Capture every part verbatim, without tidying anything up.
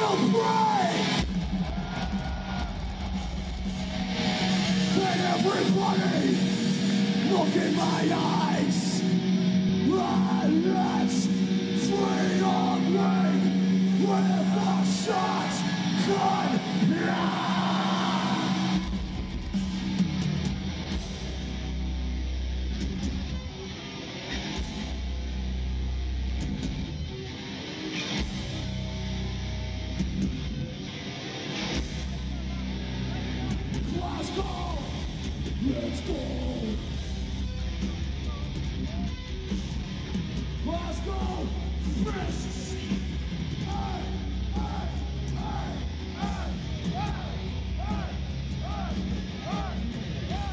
feel free. Let everybody look in my eyes. And let's freedom ring with a shotgun. Yeah. Let's go! Let's go! Let's go! Fists! Hey! Hey! Hey! Hey! Hey! Hey! Hey! Hey!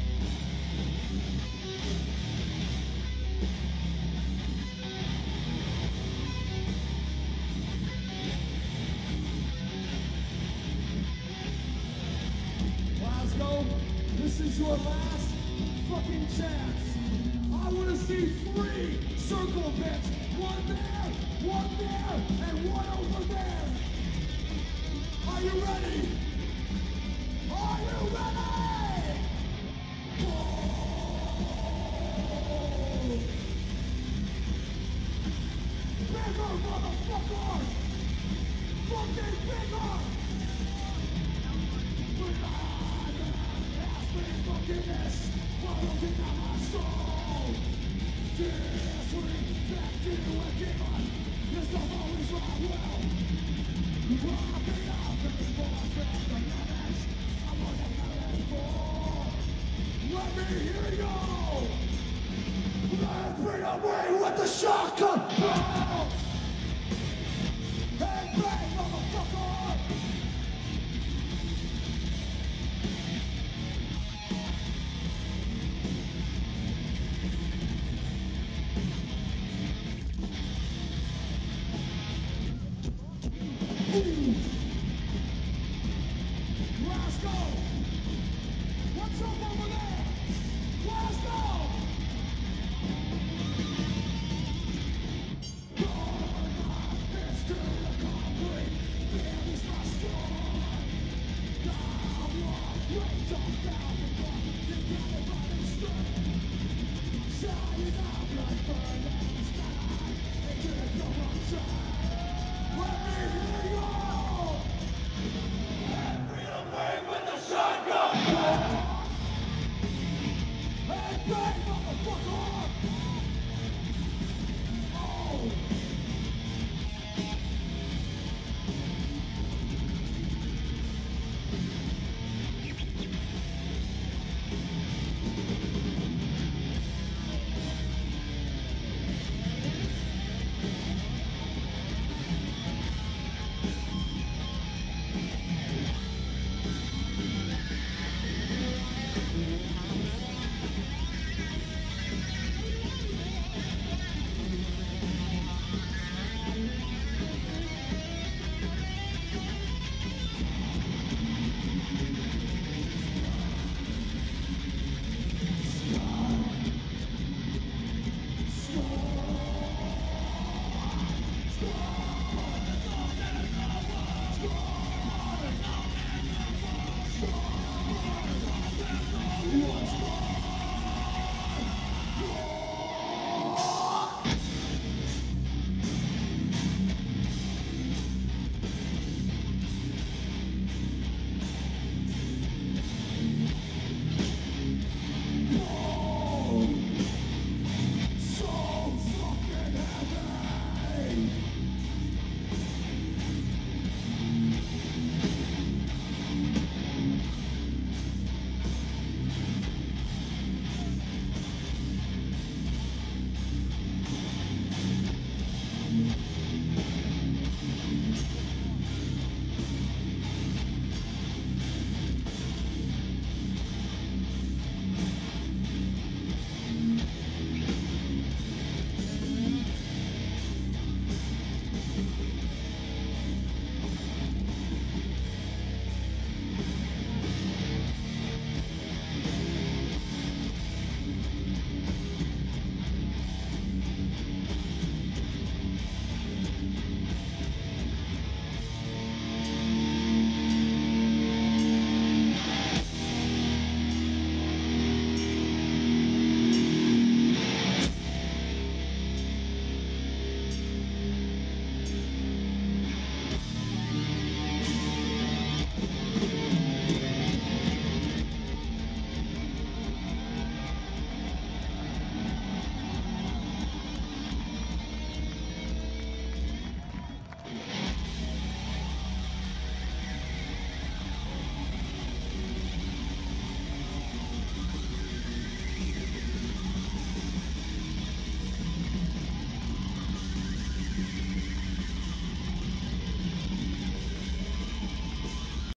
Glasgow, this is your last fucking chance. I want to see three circle pits. One there, one there, and one over there. Are you ready? Are you ready? Bigger, motherfucker! Fucking bigger! Forgiveness, following down my soul. This back to a given. Yes, I'm always right well. You want me out to be more afraid of damage. I'm on the balance for. Let me hear you. Let me away with the shotgun. Hey, bang, motherfucker. Ooh.